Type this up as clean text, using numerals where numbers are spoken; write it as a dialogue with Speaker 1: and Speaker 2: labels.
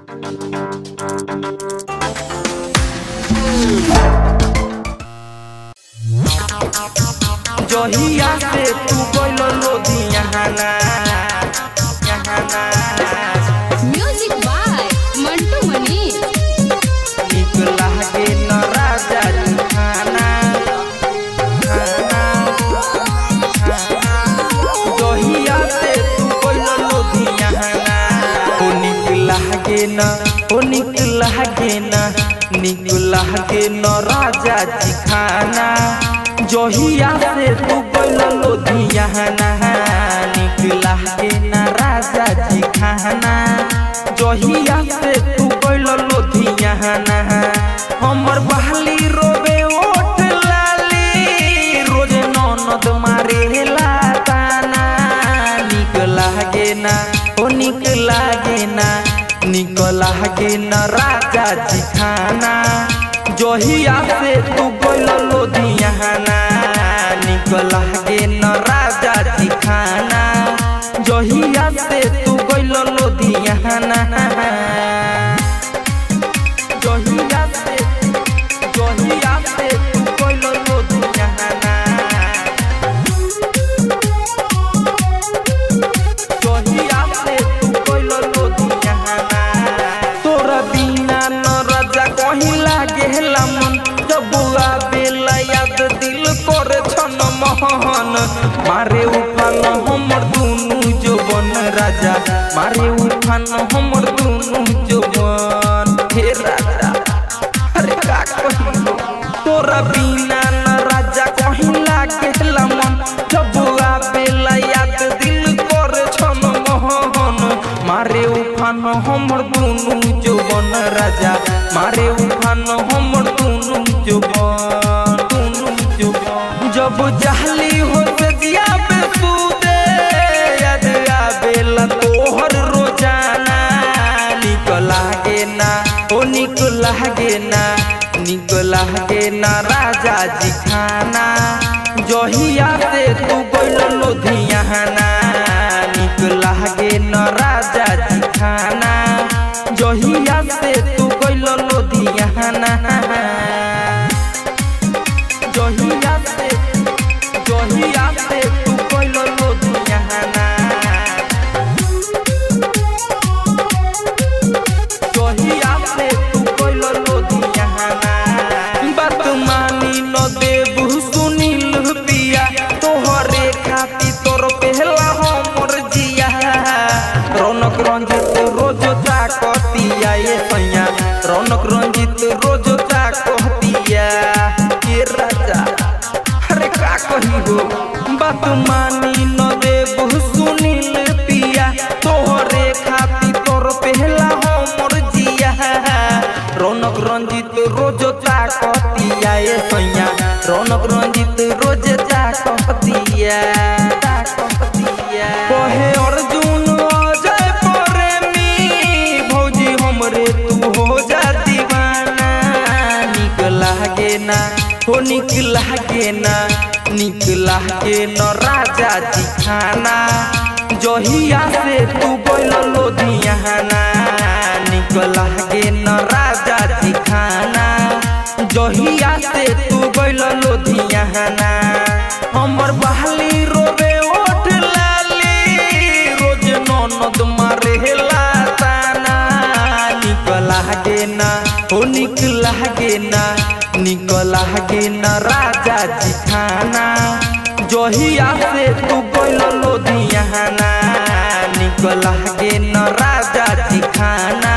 Speaker 1: जहिया से तू गइल लुधियाना
Speaker 2: म्यूजिक बाय मंटू मनी।
Speaker 1: निक लागे न राजा जी खाना जहिया से तू गइल लुधियाना ओ निक लागे न राजा जी खाना जहिया से तू गइल लुधियाना निक लागे न राजा जी खाना जहिया से तू गइल लुधियाना हमर बहली रोबे ओठ लाली रोज ननद मारेला ताना निक लागे ना ओ निक लागे न राजा जी खाना जहिया से तू गइल लुधियाना निक लागे न राजा जी खाना जहिया से तू गइल लुधियाना जहिया से तू गइल लुधियाना जहिया से तू गइल लुधियाना तोरा बिना न राजा कहीं लागेला मन जब आवेला याद दिल कर छन मोहन मारे उफान हमर दुनु जवन राजा मारे उफान हमर दुनु जवन हे राजा अरे का कहियो तोरा बिना न राजा कहीं लागेला मन जब आवेला याद दिल कर छन मोहन मारे उफान हमर दुनु जवन राजा मारे उफान हमर दुनु जवन जब जहली हो दिया बेसुदे याद आवेला तोहर रोजाना निक लागे ना ओ निक लागे ना राजा जी खाना जहिया से तू गइल लुधियाना निक लागे न राजा जी खाना जहिया से तू गइल लुधियाना जहिया से तू गइल लुधियाना जहिया से तू गइल लुधियाना बात मानी न देबू सुनील पिया तोहरे खातिर तोर पहला हमर जिया रौनक रंजित रोज ताकतिया ये सैया रौनक रंजित रोज ताकतिया के राजा अरे का कहियो बात मानी न देबू सुनील पिया तोहरे खातिर तोर पहला हमर जिया रौनक रंजित रोज ताकतिया ये सैया रौनक रंजित रोज ताकतिया कहे अर्जुन अजय प्रेमी भौजी हमरे तू हो जा दीवाना निक लागे ना हो निक लागे न राजा जी खाना जहिया से तू गइल लुधियाना निक लागे न राजा जी खाना जहिया से तू गइल लुधियाना हमर बहली रोबे ओठ लाली रोज ननद मारेला ताना निक लागे ना हो निक लागे न राजा जी खाना जहिया से तू गइल लुधियाना निक लागे न राजा जी खाना